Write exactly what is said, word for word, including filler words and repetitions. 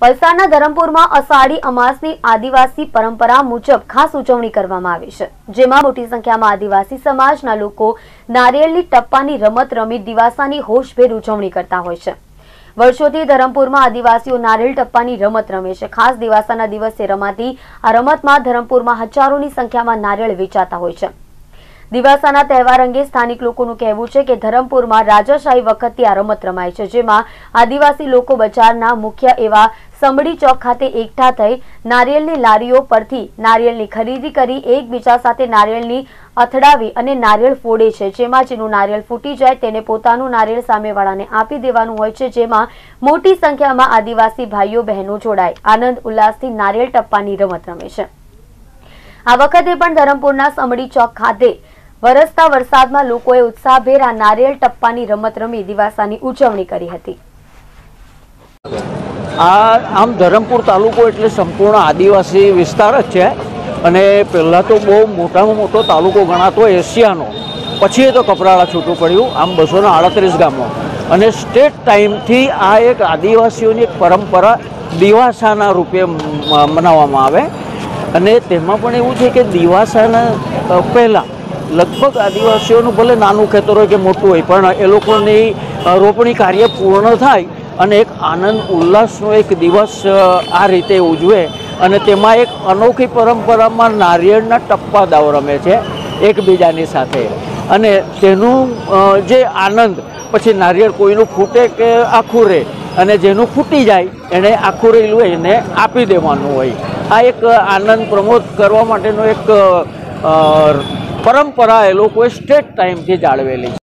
વલસાડના ધરમપુરમાં અષાઢી અમાસની આદિવાસી પરંપરા મુજબ ખાસ ઉજવણી કરવામાં આવી છે, જેમાં મોટી સંખ્યામાં આદિવાસી સમાજના લોકો નારિયેળની ટપ્પાની રમત રમી દિવાસાની હોશભેર ઉજવણી કરતા હોય છે। વર્ષોથી ધરમપુરમાં આદિવાસીઓ નારિયેળ ટપ્પાની રમત રમે છે। ખાસ દિવાસાના દિવસે રમાતી આ રમતમાં ધરમપુરમાં હજારોની સંખ્યામાં નારિયેળ વેચાતા હોય છે। દિવાસાના તહેવાર અંગે સ્થાનિક લોકોનું કહેવું છે કે ધરમપુરમાં રાજાશાહી વખતથી આ રમત રમાય છે, જેમાં આદિવાસી લોકો બજારના મુખ્ય એવા સમડી ચોક ખાતે એકઠા થઈ નારિયેળની લારીઓ પરથી નારિયેળની ખરીદી કરી એકબીજા સાથે નારિયેળની અથડાવી અને નારિયેળ ફોડે છે, જેમાં જેનું નારિયેળ ફૂટી જાય તેને પોતાનું નારિયેળ સામેવાળાને આપી દેવાનું હોય છે, જેમાં મોટી સંખ્યામાં આદિવાસી ભાઈઓ બહેનો જોડાય આનંદ ઉલ્લાસથી નારિયેળ ટપ્પાની રમત રમે છે। આ વખતે પણ ધરમપુરના સમડી ચોક ખાતે વરસતા વરસાદમાં લોકોએ ઉત્સાહભેર આ નારિયેળ ટપ્પાની રમત રમી દિવાસાની ઉજવણી કરી હતી। આ આમ ધરમપુર તાલુકો એટલે સંપૂર્ણ આદિવાસી વિસ્તાર જ છે અને પહેલાં તો બહુ મોટામાં મોટો તાલુકો ગણાતો એશિયાનો, પછી એ તો કપરાળા છૂટું પડ્યું, આમ બસો ને આડત્રીસ ગામો અને સ્ટેટ ટાઈમથી આ એક આદિવાસીઓની એક પરંપરા દિવાસાના રૂપે મનાવવામાં આવે અને તેમાં પણ એવું છે કે દિવાસાના પહેલાં લગભગ આદિવાસીઓનું ભલે નાનું ખેતર હોય કે મોટું હોય પણ એ લોકોની રોપણી કાર્ય પૂર્ણ થાય અને એક આનંદ ઉલ્લાસનો એક દિવસ આ રીતે ઉજવે અને તેમાં એક અનોખી પરંપરામાં નારિયેળના ટપ્પા દાવ રમે છે એકબીજાની સાથે અને તેનું જે આનંદ પછી નારિયેળ કોઈનું ફૂટે કે આખું રહે અને જેનું ફૂટી જાય એને આખું રહેલું હોય એને આપી દેવાનું હોય। આ એક આનંદ પ્રમોદ કરવા માટેનો એક પરંપરા એ લોકોએ સ્ટેટ ટાઈમથી જાળવેલી છે।